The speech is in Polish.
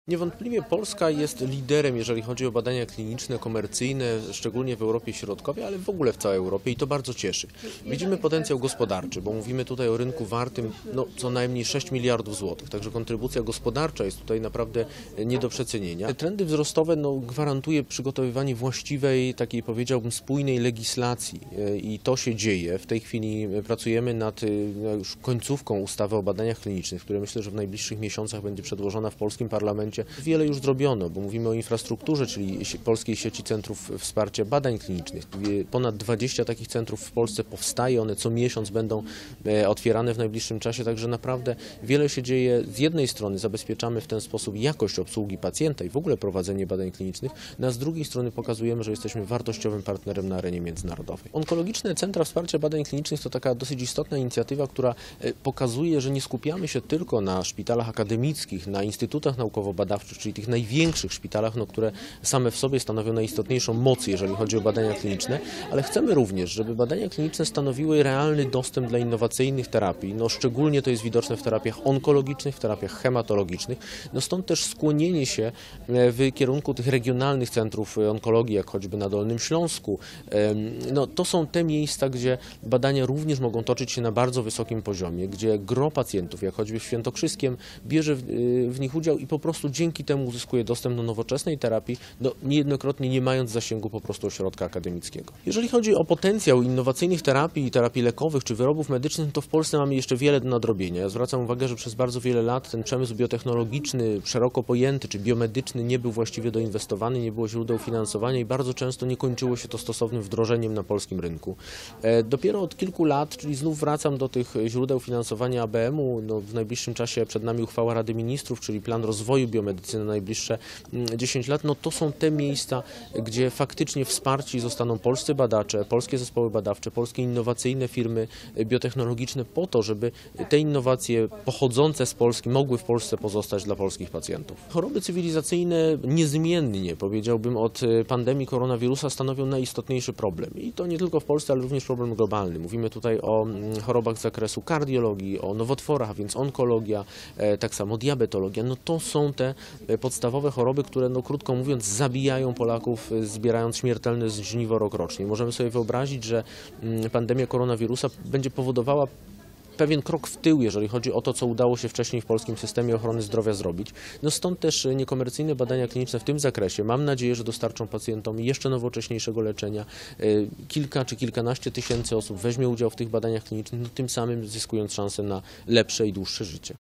Niewątpliwie Polska jest liderem, jeżeli chodzi o badania kliniczne, komercyjne, szczególnie w Europie Środkowej, ale w ogóle w całej Europie i to bardzo cieszy. Widzimy potencjał gospodarczy, bo mówimy tutaj o rynku wartym co najmniej 6 miliardów złotych, także kontrybucja gospodarcza jest tutaj naprawdę nie do przecenienia. Trendy wzrostowe gwarantuje przygotowywanie właściwej, takiej powiedziałbym spójnej legislacji i to się dzieje. W tej chwili pracujemy nad już końcówką ustawy o badaniach klinicznych, która myślę, że w najbliższych miesiącach będzie przedłożona w polskim parlamencie. Wiele już zrobiono, bo mówimy o infrastrukturze, czyli Polskiej Sieci Centrów Wsparcia Badań Klinicznych. Ponad 20 takich centrów w Polsce powstaje, one co miesiąc będą otwierane w najbliższym czasie, także naprawdę wiele się dzieje. Z jednej strony zabezpieczamy w ten sposób jakość obsługi pacjenta i w ogóle prowadzenie badań klinicznych, a z drugiej strony pokazujemy, że jesteśmy wartościowym partnerem na arenie międzynarodowej. Onkologiczne Centra Wsparcia Badań Klinicznych to taka dosyć istotna inicjatywa, która pokazuje, że nie skupiamy się tylko na szpitalach akademickich, na instytutach naukowo-badawczych, czyli tych największych szpitalach, które same w sobie stanowią najistotniejszą moc, jeżeli chodzi o badania kliniczne, ale chcemy również, żeby badania kliniczne stanowiły realny dostęp dla innowacyjnych terapii. Szczególnie to jest widoczne w terapiach onkologicznych, w terapiach hematologicznych. Stąd też skłonienie się w kierunku tych regionalnych centrów onkologii, jak choćby na Dolnym Śląsku. To są te miejsca, gdzie badania również mogą toczyć się na bardzo wysokim poziomie, gdzie gro pacjentów, jak choćby w Świętokrzyskiem, bierze w nich udział i po prostu dzięki temu uzyskuje dostęp do nowoczesnej terapii, niejednokrotnie nie mając zasięgu po prostu ośrodka akademickiego. Jeżeli chodzi o potencjał innowacyjnych terapii, terapii lekowych czy wyrobów medycznych, to w Polsce mamy jeszcze wiele do nadrobienia. Ja zwracam uwagę, że przez bardzo wiele lat ten przemysł biotechnologiczny, szeroko pojęty czy biomedyczny nie był właściwie doinwestowany, nie było źródeł finansowania i bardzo często nie kończyło się to stosownym wdrożeniem na polskim rynku. Dopiero od kilku lat, czyli znów wracam do tych źródeł finansowania ABM-u, w najbliższym czasie przed nami uchwała Rady Ministrów, czyli plan rozwoju biomedycyny na najbliższe 10 lat, to są te miejsca, gdzie faktycznie wsparci zostaną polscy badacze, polskie zespoły badawcze, polskie innowacyjne firmy biotechnologiczne po to, żeby te innowacje pochodzące z Polski mogły w Polsce pozostać dla polskich pacjentów. Choroby cywilizacyjne niezmiennie, powiedziałbym, od pandemii koronawirusa stanowią najistotniejszy problem. I to nie tylko w Polsce, ale również problem globalny. Mówimy tutaj o chorobach z zakresu kardiologii, o nowotworach, a więc onkologia, tak samo diabetologia. To są te podstawowe choroby, które krótko mówiąc zabijają Polaków, zbierając śmiertelne żniwo rokrocznie. Możemy sobie wyobrazić, że pandemia koronawirusa będzie powodowała pewien krok w tył, jeżeli chodzi o to, co udało się wcześniej w polskim systemie ochrony zdrowia zrobić. Stąd też niekomercyjne badania kliniczne w tym zakresie, mam nadzieję, że dostarczą pacjentom jeszcze nowocześniejszego leczenia. Kilka czy kilkanaście tysięcy osób weźmie udział w tych badaniach klinicznych, tym samym zyskując szansę na lepsze i dłuższe życie.